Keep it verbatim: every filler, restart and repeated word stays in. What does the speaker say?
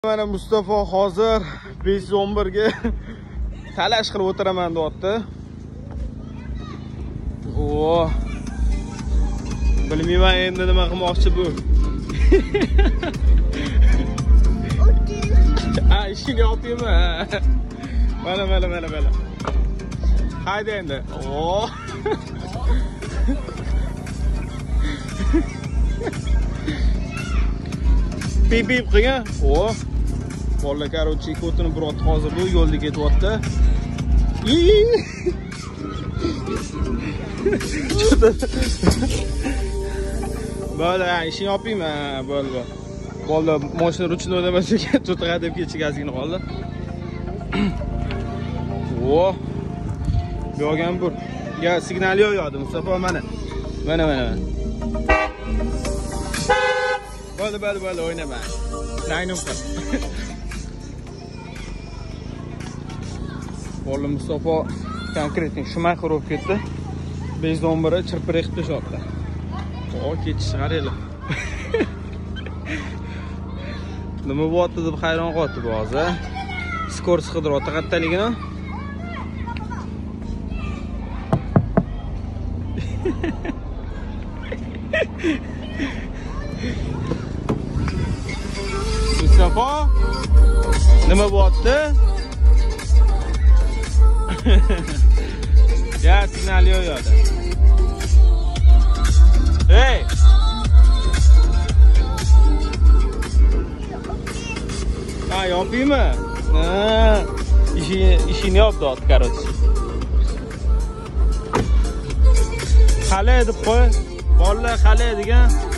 Mana Mustafa hozir besh yuz o'n bir ga talash qilib o'tiraman deyapti. O. Bilmayman endi nima qilmoqchi bu. Ha, ishini yopaymi? Mana mana mana mana. Haydi endi. O. Pip pip qilgan. O. Bola короче, kotini biroq hozir bu yo'lda ketyapti. Bola, ishni yopaymi? Bola. Bola mashina ruchni o'damasiga cho'tqa deb kechigazgina qoldi. O. Bu ham bir. Ya signal yo'qdi, Mustafa mana. Mana mana. Bola bola bola o'ynama. Naynum qil. Bola Mustafa konkretni Schumacher olib ketdi. besh yuz o'n bir chirpirib tashladi. O, ketish qaraylar. Nima bo'lyapti deb hayron qoldi bu hozir. Skors qidiryapti qattaligini. Mustafa nima bo'lyapti? Ya signal yo'q yo'qda. Hey! Ha, yopaymi? Ha, ishini ishini yopdi, короче. Xale deb qo'y. Bolalar xale degan